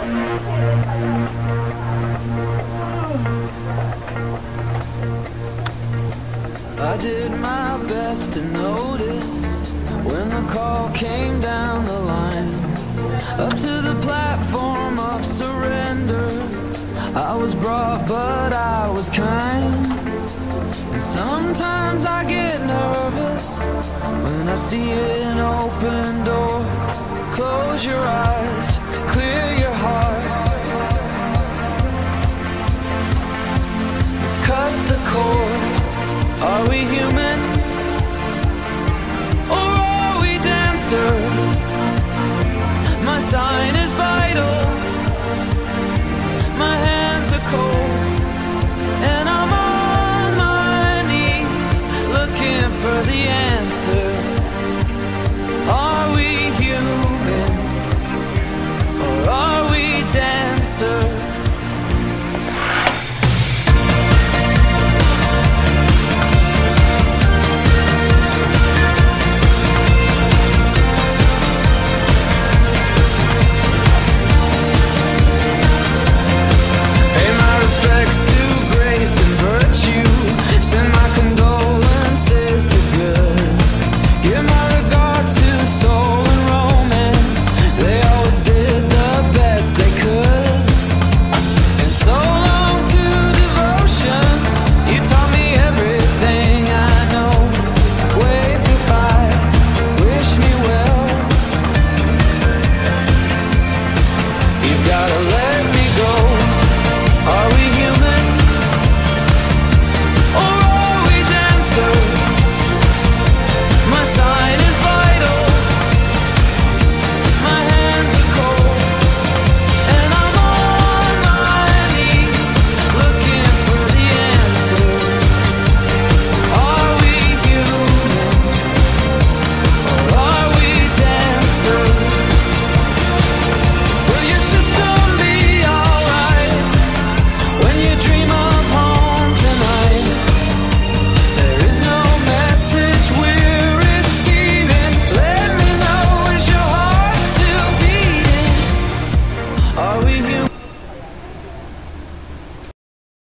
I did my best to notice when the call came down the line, up to the platform of surrender. I was brought, but I was kind. And sometimes I get nervous when I see an open door. Close your eyes, clear your